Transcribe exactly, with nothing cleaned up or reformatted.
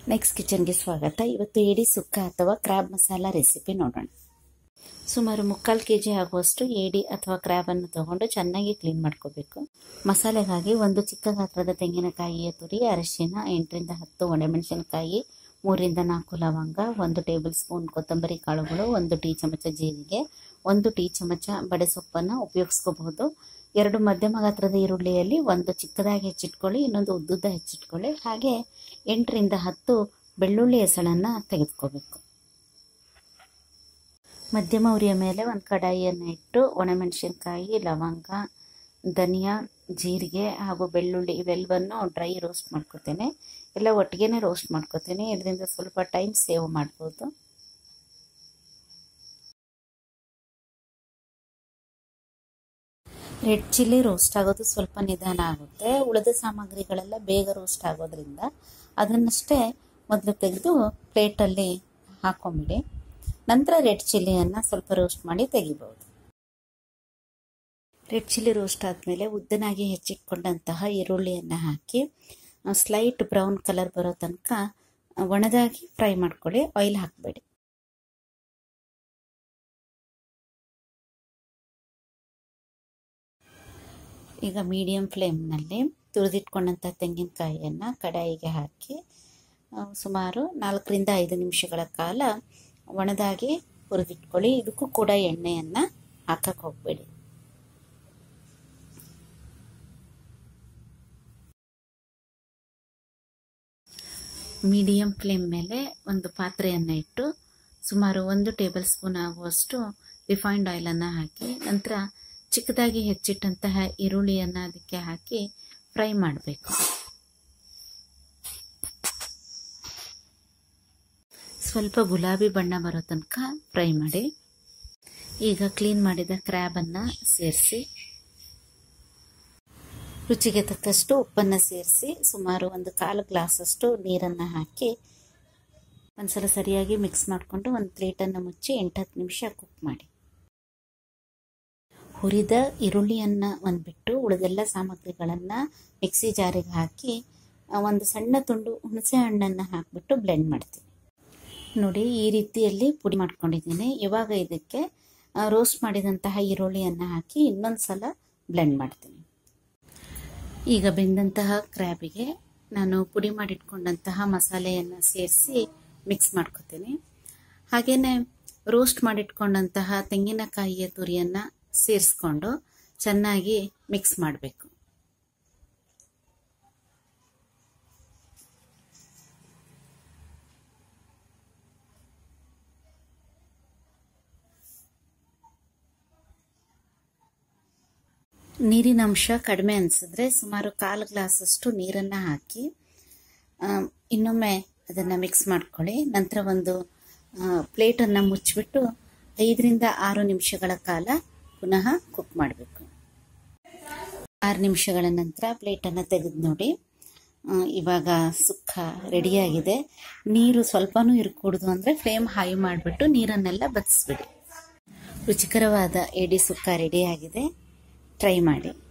Next ಕಿಚನ್ಗೆ ಸ್ವಾಗತ. ಇವತ್ತು ಏಡಿ ಸುಕ್ಕ ಅಥವಾ ಕ್ರ್ಯಾಬ್ ಮಸಾಲ ರೆಸಿಪಿ ನೋಡೋಣ. ಸುಮಾರು ಮುಕ್ಕಾಲು ಕೆ ಜಿ ಆಗುವಷ್ಟು ಏಡಿ ಅಥವಾ ಕ್ರ್ಯಾಬನ್ನು ತಗೊಂಡು ಚೆನ್ನಾಗಿ ಕ್ಲೀನ್ ಮಾಡ್ಕೋಬೇಕು. ಮಸಾಲೆಗಾಗಿ ಒಂದು ಚಿಕ್ಕ ಗಾತ್ರದ ತೆಂಗಿನಕಾಯಿಯ ತುರಿ, ಅರಿಶಿನ, ಎಂಟರಿಂದ ಹತ್ತು ಒಣಮೆಣಸಿನಕಾಯಿ, ಮೂರಿಂದ ನಾಲ್ಕು ಲವಂಗ, ಒಂದು ಟೇಬಲ್ ಸ್ಪೂನ್ ಕೊತ್ತಂಬರಿ ಕಾಳುಗಳು, ಒಂದು ಟೀ ಚಮಚ ಜೀರಿಗೆ, ಒಂದು ಟೀ ಚಮಚ ಬಡೆಸೊಪ್ಪನ್ನು ಉಪಯೋಗಿಸ್ಕೋಬಹುದು. ಎರಡು ಮಧ್ಯಮ ಗಾತ್ರದ ಈರುಳ್ಳಿಯಲ್ಲಿ ಒಂದು ಚಿಕ್ಕದಾಗಿ ಹೆಚ್ಚಿಟ್ಕೊಳ್ಳಿ, ಇನ್ನೊಂದು ಉದ್ದುದ್ದ ಹೆಚ್ಚಿಟ್ಕೊಳ್ಳಿ. ಹಾಗೆ ಎಂಟರಿಂದ ಹತ್ತು ಬೆಳ್ಳುಳ್ಳಿ ಎಸಳನ್ನು ತೆಗೆದುಕೋಬೇಕು. ಮಧ್ಯಮ ಉರಿಯ ಮೇಲೆ ಒಂದು ಕಡಾಯಿಯನ್ನು ಇಟ್ಟು ಒಣಮೆಣಸಿನಕಾಯಿ, ಲವಂಗ, ಧನಿಯಾ, ಜೀರಿಗೆ ಹಾಗೂ ಬೆಳ್ಳುಳ್ಳಿ ಇವೆಲ್ಲವನ್ನು ಡ್ರೈ ರೋಸ್ಟ್ ಮಾಡ್ಕೋತೇನೆ. ಎಲ್ಲ ಒಟ್ಟಿಗೆ ರೋಸ್ಟ್ ಮಾಡ್ಕೋತೇನೆ. ಇದರಿಂದ ಸ್ವಲ್ಪ ಟೈಮ್ ಸೇವ್ ಮಾಡ್ಬೋದು. ರೆಡ್ ಚಿಲ್ಲಿ ರೋಸ್ಟ್ ಆಗೋದು ಸ್ವಲ್ಪ ನಿಧಾನ ಆಗುತ್ತೆ. ಉಳಿದ ಸಾಮಗ್ರಿಗಳೆಲ್ಲ ಬೇಗ ರೋಸ್ಟ್ ಆಗೋದ್ರಿಂದ ಅದನ್ನಷ್ಟೇ ಮೊದಲು ತೆಗೆದು ಪ್ಲೇಟಲ್ಲಿ ಹಾಕೊಂಬಿಡಿ. ನಂತರ ರೆಡ್ ಚಿಲ್ಲಿಯನ್ನು ಸ್ವಲ್ಪ ರೋಸ್ಟ್ ಮಾಡಿ ತೆಗಿಬಹುದು. ರೆಡ್ ಚಿಲ್ಲಿ ರೋಸ್ಟ್ ಆದಮೇಲೆ ಉದ್ದನಾಗಿ ಹೆಚ್ಚಿಟ್ಕೊಂಡಂತಹ ಈರುಳ್ಳಿಯನ್ನು ಹಾಕಿ ಸ್ಲೈಟ್ ಬ್ರೌನ್ ಕಲರ್ ಬರೋ ತನಕ ಒಣದಾಗಿ ಫ್ರೈ ಮಾಡ್ಕೊಳ್ಳಿ. ಆಯಿಲ್ ಹಾಕಬೇಡಿ. ಈಗ ಮೀಡಿಯಂ ಫ್ಲೇಮ್ನಲ್ಲಿ ತುರಿದಿಟ್ಕೊಂಡಂಥ ತೆಂಗಿನಕಾಯಿಯನ್ನು ಕಡಾಯಿಗೆ ಹಾಕಿ ಸುಮಾರು ನಾಲ್ಕರಿಂದ ಐದು ನಿಮಿಷಗಳ ಕಾಲ ಒಣದಾಗಿ ಹುರಿದಿಟ್ಕೊಳ್ಳಿ. ಇದಕ್ಕೂ ಕೂಡ ಎಣ್ಣೆಯನ್ನು ಹಾಕಕ್ಕೆ ಹೋಗಬೇಡಿ. ಮೀಡಿಯಂ ಫ್ಲೇಮ್ ಮೇಲೆ ಒಂದು ಪಾತ್ರೆಯನ್ನು ಇಟ್ಟು ಸುಮಾರು ಒಂದು ಟೇಬಲ್ ಸ್ಪೂನ್ ಆಗುವಷ್ಟು ರಿಫೈನ್ಡ್ ಆಯಿಲನ್ನು ಹಾಕಿ ನಂತರ ಚಿಕ್ಕದಾಗಿ ಹೆಚ್ಚಿಟ್ಟಂತಹ ಈರುಳ್ಳಿಯನ್ನು ಅದಕ್ಕೆ ಹಾಕಿ ಫ್ರೈ ಮಾಡಬೇಕು. ಸ್ವಲ್ಪ ಗುಲಾಬಿ ಬಣ್ಣ ಬರೋ ತನಕ ಫ್ರೈ ಮಾಡಿ. ಈಗ ಕ್ಲೀನ್ ಮಾಡಿದ ಕ್ರ್ಯಾಬನ್ನು ಸೇರಿಸಿ ರುಚಿಗೆ ತಕ್ಕಷ್ಟು ಉಪ್ಪನ್ನು ಸೇರಿಸಿ ಸುಮಾರು ಒಂದು ಕಾಲು ಗ್ಲಾಸಷ್ಟು ನೀರನ್ನು ಹಾಕಿ ಒಂದ್ಸಲ ಸರಿಯಾಗಿ ಮಿಕ್ಸ್ ಮಾಡಿಕೊಂಡು ಒಂದು ಪ್ಲೇಟನ್ನು ಮುಚ್ಚಿ ಎಂಟು ಹತ್ತು ನಿಮಿಷ ಕುಕ್ ಮಾಡಿ. ಹುರಿದ ಈರುಳ್ಳಿಯನ್ನು ಒಂದು ಬಿಟ್ಟು ಉಳಿದೆಲ್ಲ ಸಾಮಗ್ರಿಗಳನ್ನು ಮಿಕ್ಸಿ ಜಾರಿಗೆ ಹಾಕಿ ಒಂದು ಸಣ್ಣ ತುಂಡು ಹುಣಸೆ ಹಣ್ಣನ್ನು ಹಾಕಿಬಿಟ್ಟು ಬ್ಲೆಂಡ್ ಮಾಡ್ತೀನಿ. ನೋಡಿ, ಈ ರೀತಿಯಲ್ಲಿ ಪುಡಿ ಮಾಡ್ಕೊಂಡಿದ್ದೀನಿ. ಇವಾಗ ಇದಕ್ಕೆ ರೋಸ್ಟ್ ಮಾಡಿದಂತಹ ಈರುಳ್ಳಿಯನ್ನು ಹಾಕಿ ಇನ್ನೊಂದು ಸಲ ಬ್ಲೆಂಡ್ ಮಾಡ್ತೀನಿ. ಈಗ ಬೆಂದಂತಹ ಕ್ರ್ಯಾಬಿಗೆ ನಾನು ಪುಡಿ ಮಾಡಿಟ್ಕೊಂಡಂತಹ ಮಸಾಲೆಯನ್ನು ಸೇರಿಸಿ ಮಿಕ್ಸ್ ಮಾಡ್ಕೊತೀನಿ. ಹಾಗೆಯೇ ರೋಸ್ಟ್ ಮಾಡಿಟ್ಕೊಂಡಂತಹ ತೆಂಗಿನಕಾಯಿಯ ತುರಿಯನ್ನು ಸೇರಿಸ್ಕೊಂಡು ಚೆನ್ನಾಗಿ ಮಿಕ್ಸ್ ಮಾಡಬೇಕು. ನೀರಿನ ಅಂಶ ಕಡಿಮೆ ಅನಿಸಿದ್ರೆ ಸುಮಾರು ಕಾಲು ಗ್ಲಾಸಷ್ಟು ನೀರನ್ನು ಹಾಕಿ ಇನ್ನೊಮ್ಮೆ ಅದನ್ನು ಮಿಕ್ಸ್ ಮಾಡ್ಕೊಳ್ಳಿ. ನಂತರ ಒಂದು ಪ್ಲೇಟನ್ನು ಮುಚ್ಚಿಬಿಟ್ಟು ಐದರಿಂದ ಆರು ನಿಮಿಷಗಳ ಕಾಲ ಪುನಃ ಕುಕ್ ಮಾಡಬೇಕು. ಆರು ನಿಮಿಷಗಳ ನಂತರ ಪ್ಲೇಟನ್ನು ತೆಗೆದು ನೋಡಿ. ಇವಾಗ ಸುಕ್ಕ ರೆಡಿಯಾಗಿದೆ. ನೀರು ಸ್ವಲ್ಪನೂ ಇರಕೂಡದು ಅಂದರೆ ಫ್ಲೇಮ್ ಹೈ ಮಾಡಿಬಿಟ್ಟು ನೀರನ್ನೆಲ್ಲ ಬದಿಸ್ಬಿಡಿ. ರುಚಿಕರವಾದ ಏಡಿ ಸುಕ್ಕ ರೆಡಿಯಾಗಿದೆ. ಟ್ರೈ ಮಾಡಿ.